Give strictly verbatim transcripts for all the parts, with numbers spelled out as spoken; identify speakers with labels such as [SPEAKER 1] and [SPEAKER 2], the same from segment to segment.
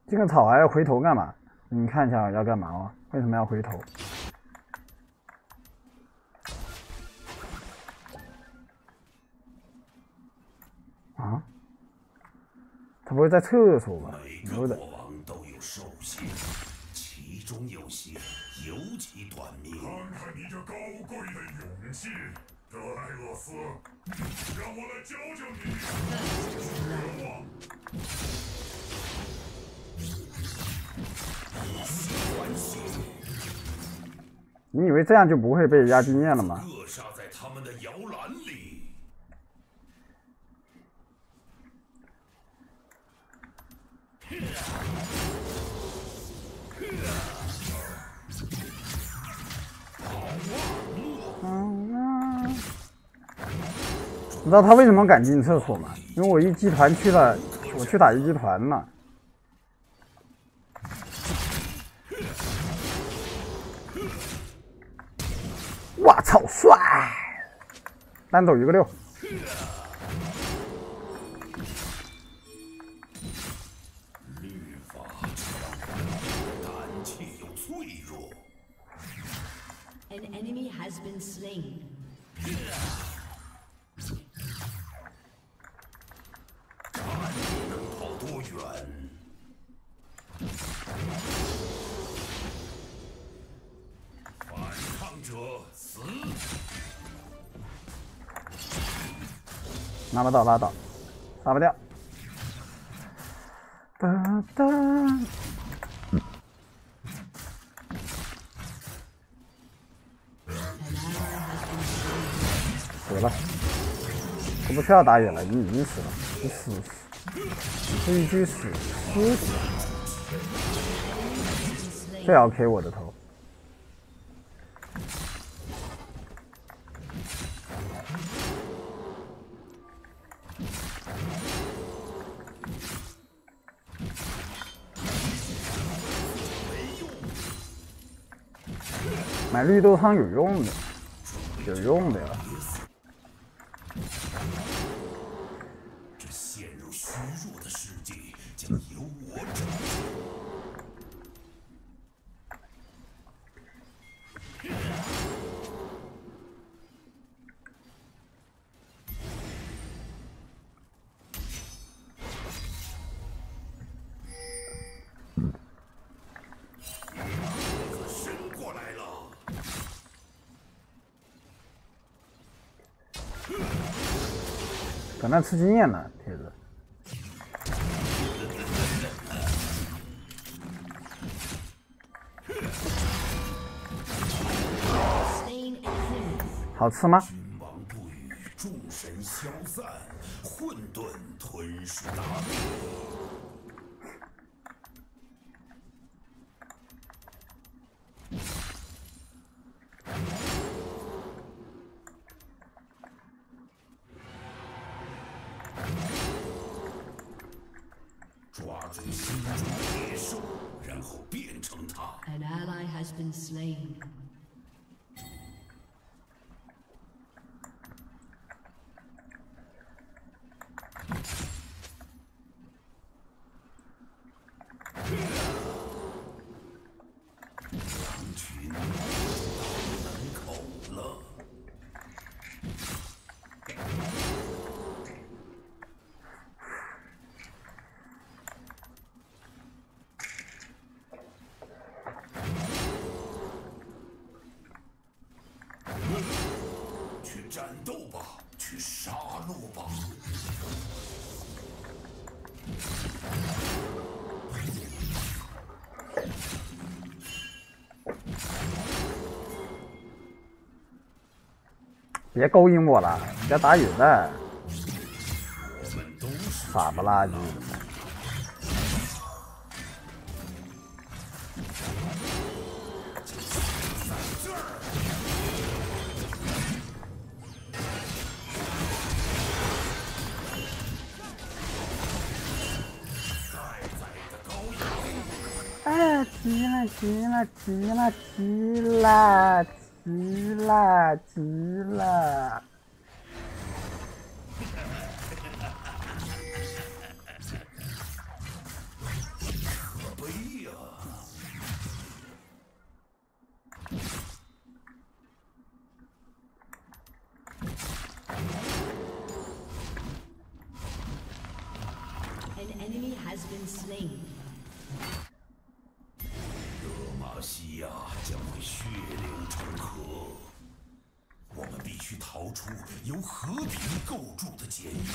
[SPEAKER 1] 这个草还要回头干嘛？你看一下要干嘛哦？为什么要回头？啊？他不会在厕所吧？
[SPEAKER 2] 每个国王都有寿限，其中有些尤其短命。
[SPEAKER 3] 看看你这高贵的勇气，德莱厄斯，让我来教教你绝望。
[SPEAKER 1] 你以为这样就不会被压经验了吗？
[SPEAKER 2] 扼杀在他们的摇篮里。
[SPEAKER 1] 嗯，你知道他为什么敢进厕所吗？因为我一集团去了，我去打一集团嘛。我操，帅！单走一个六。
[SPEAKER 2] 律法胆怯又脆弱。
[SPEAKER 4] An enemy has been slain.
[SPEAKER 2] 看你能跑多远！反抗者死！
[SPEAKER 1] 拿不到拉倒，杀不掉。哒哒。死了，我不需要打野了，你已经死了，你死死，必须死，死死，最好 K 我的头。买绿豆汤有用的，有用的呀。
[SPEAKER 2] 这陷入虚弱的世界将由我拯救。可伸过来了。
[SPEAKER 1] 搁那吃经验呢，铁子。好吃吗？
[SPEAKER 2] 君王不语，众神消散，混沌吞噬大地。抓住心中的野兽，然后变成它。
[SPEAKER 4] An ally has been slain.
[SPEAKER 2] 羊群到门口了。去战斗吧，去杀戮吧。
[SPEAKER 1] 别勾引我了，你别打野战，
[SPEAKER 2] 我们都是
[SPEAKER 1] 傻不拉几的。哎，急了急了急了急了急了急了！
[SPEAKER 2] 威呀！
[SPEAKER 4] An enemy has been slain.
[SPEAKER 2] 德玛西亚将会血流成河，我们必须逃出由和平构筑的监狱。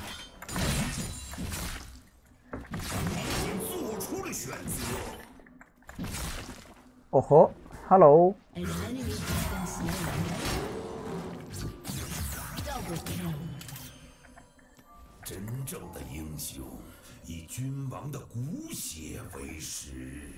[SPEAKER 2] 已经做出了选择。
[SPEAKER 1] 哦吼 ，Hello，
[SPEAKER 4] An enemy has been slain. Double kill.
[SPEAKER 2] 真正的英雄以君王的骨血为食。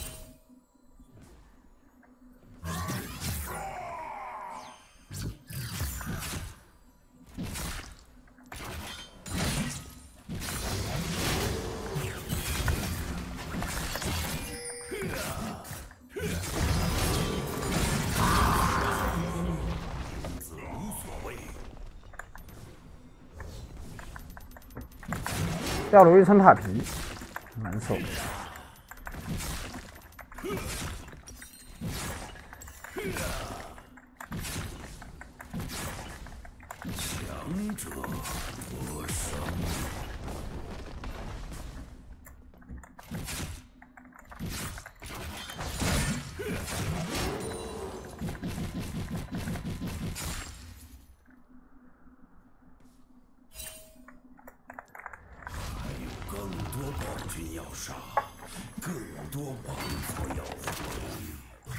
[SPEAKER 1] 掉了一层塔皮，难受。
[SPEAKER 2] 强者得胜。更多暴君要杀，更多王国要毁。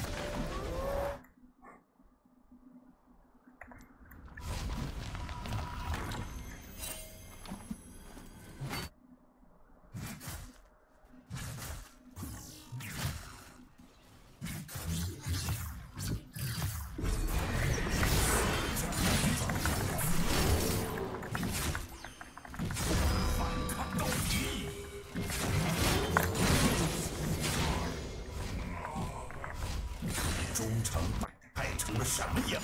[SPEAKER 2] 忠诚败成了什么样？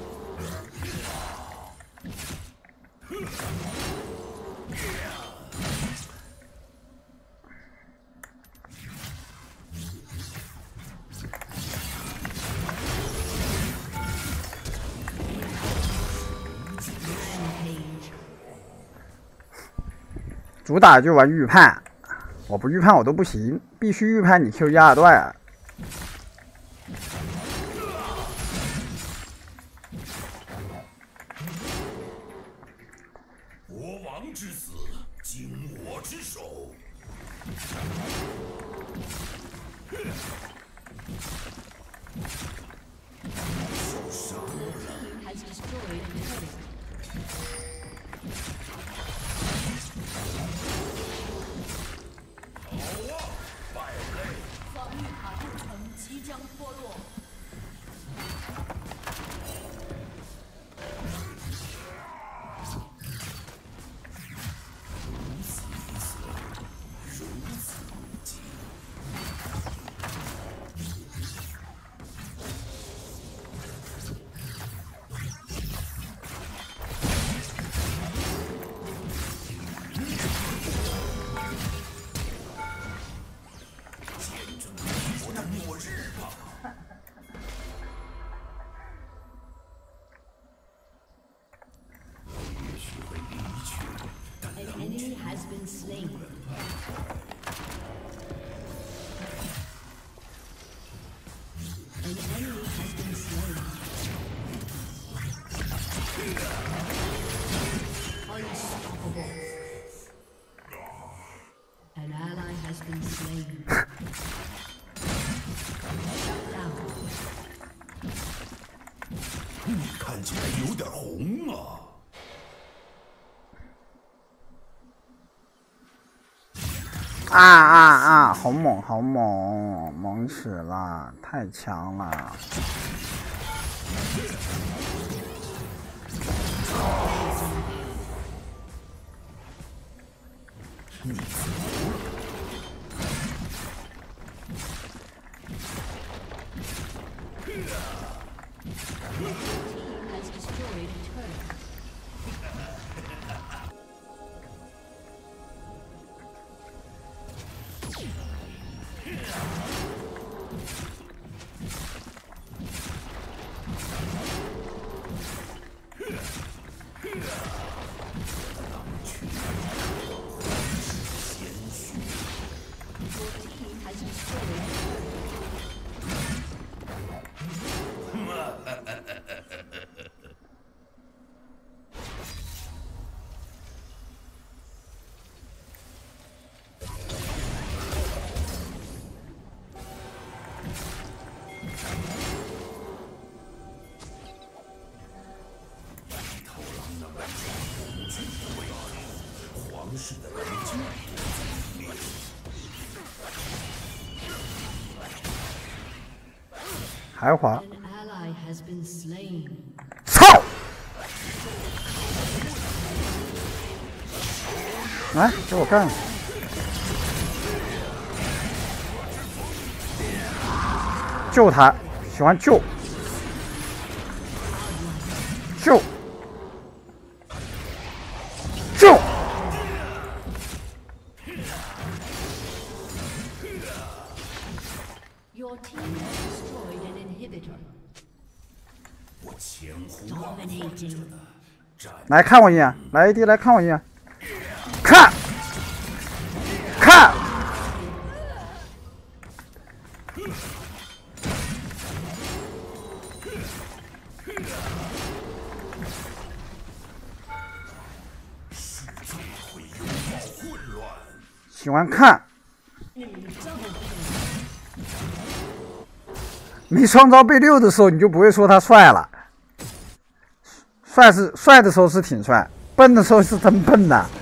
[SPEAKER 1] 主打就玩预判，我不预判我都不行，必须预判你 Q 一二段。
[SPEAKER 2] 国王之死，经我之手。受伤了。
[SPEAKER 4] Has destroyed a turret.
[SPEAKER 2] 好啊，败类！
[SPEAKER 4] 防御塔构层即将脱落。 An enemy has been slain. An enemy has been slain. Unstoppable. An ally has been slain. Shut down.
[SPEAKER 2] 你看起来有点红啊！
[SPEAKER 1] 啊啊啊！好猛，好猛，猛死了，太强了！
[SPEAKER 2] 你服了。
[SPEAKER 4] Has destroyed a turret.
[SPEAKER 2] 皇室的冷静烈。
[SPEAKER 1] 还滑，
[SPEAKER 4] An ally has been slain.
[SPEAKER 1] 操！来，给我干！救他，喜欢救，救，救！
[SPEAKER 4] Your team has destroyed an inhibitor.
[SPEAKER 2] 我前呼万唤着呢，战
[SPEAKER 1] 来看我一眼，来 A D 来看我一眼，看，看，
[SPEAKER 2] 世界会拥抱混乱。
[SPEAKER 1] 喜欢看。没双招被六的时候，你就不会说他帅了。帅是帅的时候是挺帅，笨的时候是真笨的。